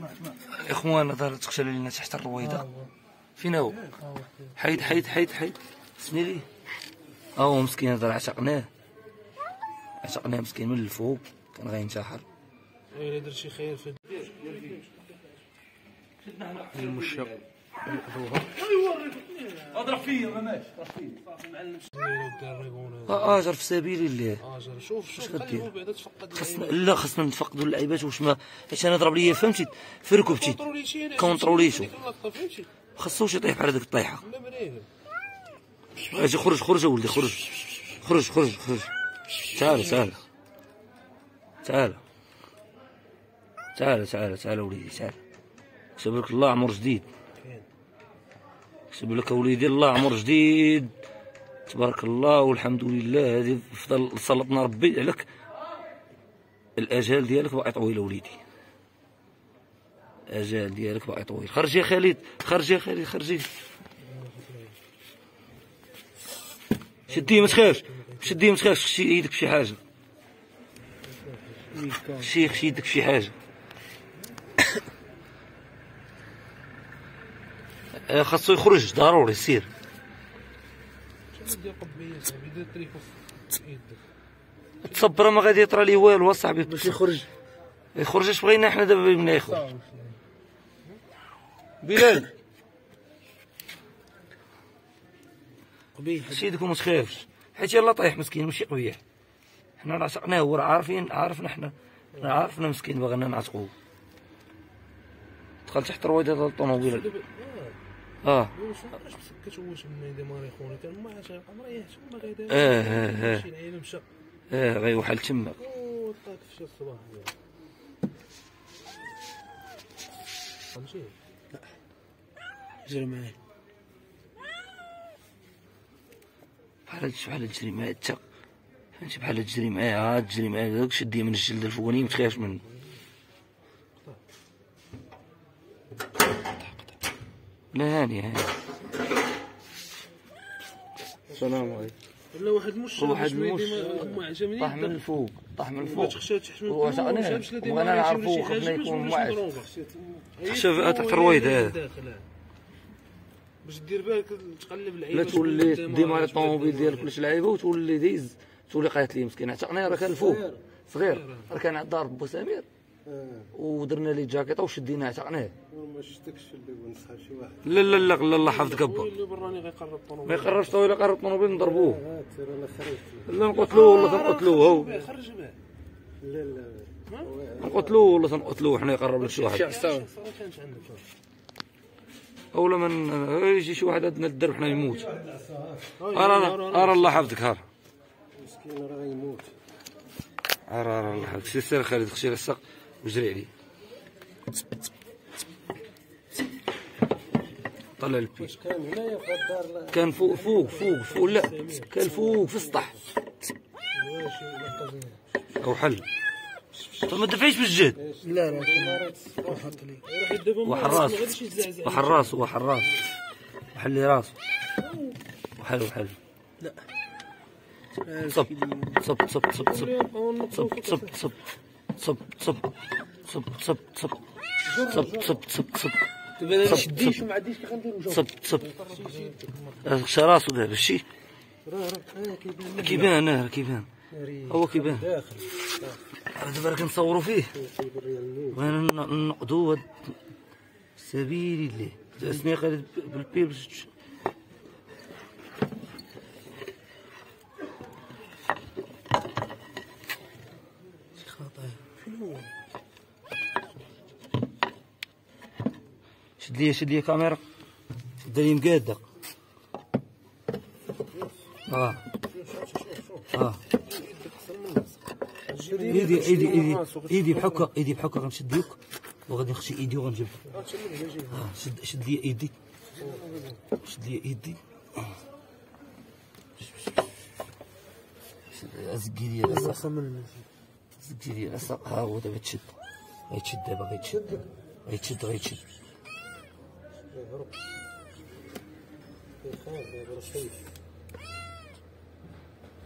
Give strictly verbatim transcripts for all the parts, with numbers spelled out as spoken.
اخوانا دار تخشى لنا تحت الرويضه. فين هو؟ حيد حيد حيد حيد سني ليه. ها هو مسكين دار عشقناه عشقناه مسكين من الفوق كان غينتحر. الا درت شي خير في المشق اضرب فيا ما ماشي اضرب فيا صافي معلم الدريغون اجر في سبيل الله. اجر شوف شوف خليهم بعدا تفقد خصنا لا خصنا نتفقدوا اللعيبات واش ما حيت انا ضرب ليا فهمتي في ركبتي كونتروليتو خاصوش يطيح بحال هذيك الطيحه. اجي خرج خرج اولدي خرج خرج خرج خرج تعال تعال تعال تعال تعال تعال وليدي تعال. كتب لك الله عمر جديد كتب لك وليدي الله عمر جديد تبارك الله والحمد لله. هذه فضل سلطنا ربي عليك الاجال ديالك باقي طويل وليدي الاجال ديالك باقي طويل. خرج يا خالد خرج يا خالد خرجي شديه ما تخافش شديه ما تخافش خشي يدك في شي حاجه خشي خشي يدك في شي حاجه. خاصو يخرج ضروري سير. تصبر ما غادي يطرى لي والو اصاحبي باش يخرج يخرج اش بغينا حنا دابا من يخرج. بلال قبيح سيدك وما تخافش حيت يلاه طايح مسكين ماشي قبيح. حنا عشقناه هو راه عارفين عارفنا حنا عارفنا مسكين بغينا نعتقوه. دخل تحت رويضه ديال الطوموبيل. اه واش كتواش من ديماري خونا كان ما عاش مريح تما غير اه اه اه شي العيله مشى اه غيوحل تما او طاك في الصباح فهمتي. لا جري معايا بحال بحال تجري معايا انت فهمتي بحال تجري معايا عاد تجري معايا داك شديه من الجلد الفوقاني ما تخافش منه. لا هاني هاني السلام عليكم. لا واحد مش واحد مش طاح من الفوق طاح من الفوق وعشقناه وانا نعرفو خصنا يكون معز تخشى تحت الرويضه باش دير بالك تقلب اللعيبه. لا تولي ديما الطوموبيل ديالك كلش لعيبه وتولي ديز تولي قالت لي مسكين عتقناه راه كان الفوق صغير راه كان عند دار بو سمير ودرنا ليه جاكيطه وشديناه عتقناه. ما شفتكش في اللي نسحب شي واحد. لا لا لا لا الله حفظك ابا اللي براني غيقرب الطوموبيل ما يقربش طويل يقرب الطوموبيل نضربوه. ها ترى انا خرجت لا نقتلوه ولا تنقتلوه هو خرج به. لا لا نقتلوه ولا تنقتلوه حنا يقرب لك شي واحد صافي كانش عندك اولا من يجي شي واحد عندنا الدرب حنا يموت. ارى ارى الله حفظك هار مسكين راه غيموت. ارى ارى الله حفظك سير سير خالد خشي الساق وجري عليه طلع البي. واش كان هنايا في الدار؟ كان فوق فوق فوق فوق لا كان فوق في السطح او حل فما دفعيش بالجهد. لا لا حط لي وحراس وحراس وحراس وحل لي راسه وحل وحل. لا صب صب صب صب صب صب صب صب صب صب صب صب صب صب صب صب صب دابا انا شديت وما عنديش كي غنديرو صب صب خشى راسو دابا شتي كيبان اه كيبان هو كيبان دابا راه كنصورو فيه بغينا نقضو هاد سبيل الله جلسني خالد بالبيل باش شد لي شد لي كاميرا شد لي مقاده اه اه ايدي ايدي ايدي ايدي بحكه ايدي بحكه غنشد ليك وغادي نخشي ايدي وغنجيب اه شد شد لي ايدي شد لي ايدي زقي لي العصا زقي لي العصا ها هو دابا تشد غيتشد دابا غيتشد غيتشد غيتشد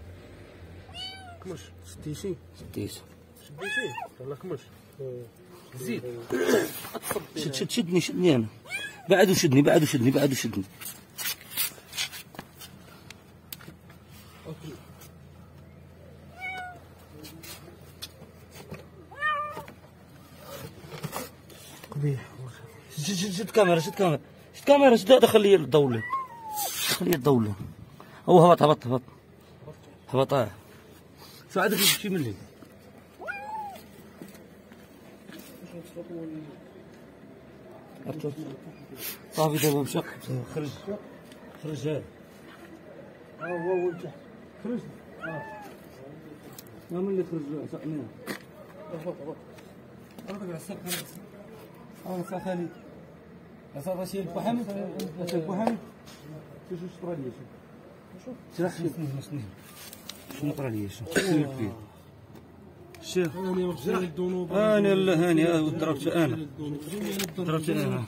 كمش شديتي شديت شديتي يلاه كمش زيد شد شد شدني شدني انا بعد وشدني بعد وشدني بعد وشدني قبيح. شد شد شد كاميرا شد كاميرا شد كاميرا شد دخل لي الضوله دخل لي الضوله هو هبط هبط هبط هبط اه شو عندك شي ملي صافي دابا مشى خرج خرج هذا ها هو وانت خرج اه ما من اللي خرج سقناه هبط هبط. أنا على السقف أنا صح خالد أصلا شيء بحمد شيء بحمد شو شو اشترى لي شو شرح لي سنين سنين شو نقرا لي شو الشيخ انا مغفر الذنوب. انا لا هاني ضربت انا ضربت انا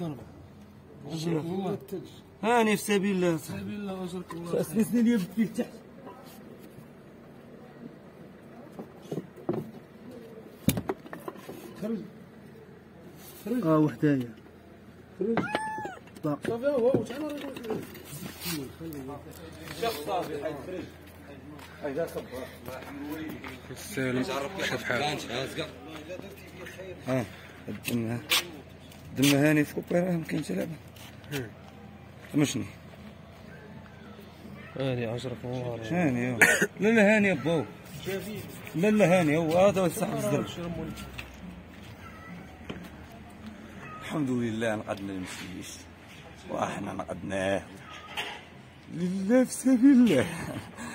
هاني في سبيل الله سبيل الله اجرك الله. اسنسني لي فيه تحت خرج خرج. اه وحدايا خرج صافي هو هو تعال صافي حيد خرج هيدا صبر السالم شوف حالك. ها الدم الدم هاني في كوبا راه مكاين حتى لعبه مشني هاني اجرك الله. هاني هو. لا لا هاني ابو لا لا هاني هو هذا هو صاحب الزر الحمد لله نقدنا المسيش واحنا نقدناه لله في سبيل الله.